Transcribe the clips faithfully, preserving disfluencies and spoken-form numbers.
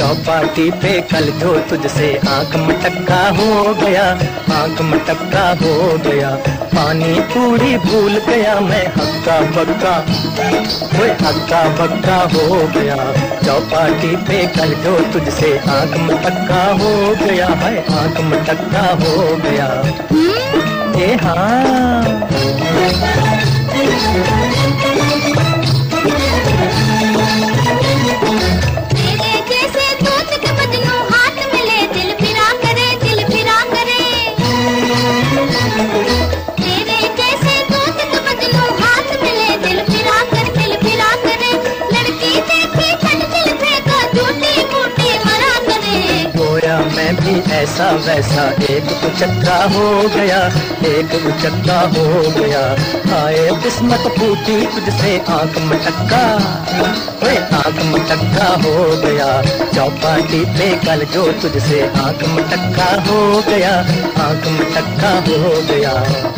चौपाटी पे कल जो तुझसे आंख मटक्का हो गया, आंख मटक्का हो गया। पानी पूरी भूल गया मैं, हक्का बक्का वो हक्का बक्का हो गया। चौपाटी पे कल जो तुझसे आंख मटक्का हो गया है, आंख मटक्का हो गया। ए हाँ मैं भी ऐसा वैसा एक उचक्का हो गया, एक उचक्का हो गया। आए किस्मत फूटी तुझसे आंख मटक्का, ओए आंख मटक्का हो गया। चौपाटी पे कल जो तुझसे आंख मटक्का हो गया, आंख मटक्का हो गया।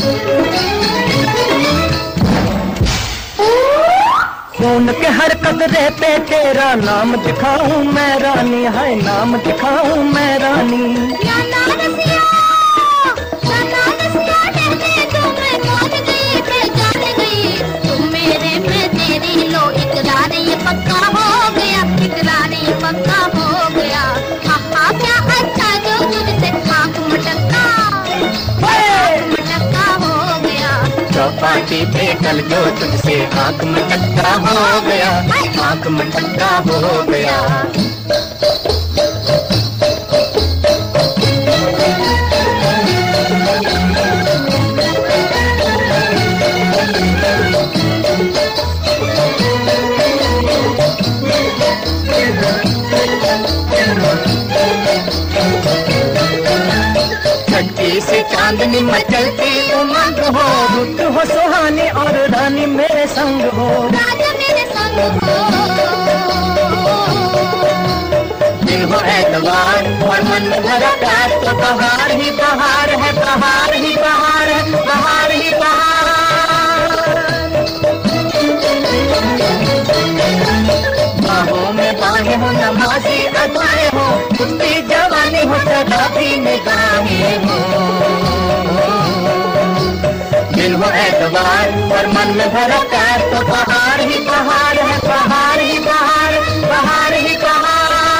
खून के हर कतरे पे तेरा नाम दिखाऊं मैं रानी, है नाम दिखाऊं मैं रानी। तुम मेरे में तेरी लो इकरार ये पक्का हो गया, इकरार ये पक्का हो गया। हाँ क्या अच्छा जो तुझसे आंख मटक्का, मटक्का हो गया। चौपाटी पे कल जो तुझसे आंख मटक्का हो गया, आंख मटक्का हो गया। छठी से चांदनी मचलती उमंग हो, रुत हो सुहानी और रानी मेरे संग हो, राजा मेरे संग हो। दिन हो ऐतवार और मन में भरा प्यार, तो बहार ही बहार है, बहार ही बहार है, बहार ही बहार। बाहों में बाहें हो नमाज़ी अदाएं हो, उठती जवानी हो शराबी निगाहें हो। दिन हो ऐतवार और मन में भरा प्यार, तो बहार ही बहार है, बहार ही बहार, बहार ही बहार।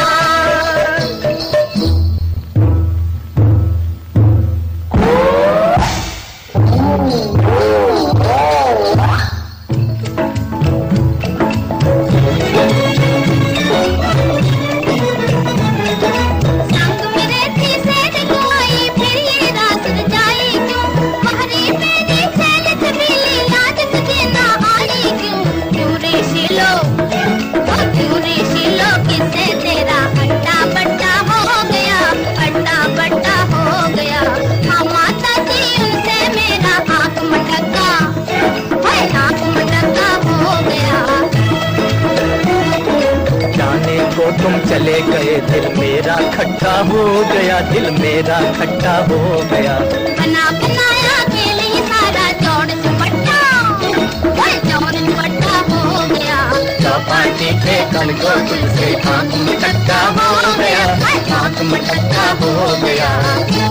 तुम चले गए दिल मेरा खट्टा हो गया, दिल मेरा खट्टा हो गया। बना बनाया खेल ये सारा जोड़ दुपट्टा, जोड़ दुपट्टा हो गया। चौपाटी पे कल जो तुझसे आंख मटक्का हो गया, आंख मटक्का हो गया।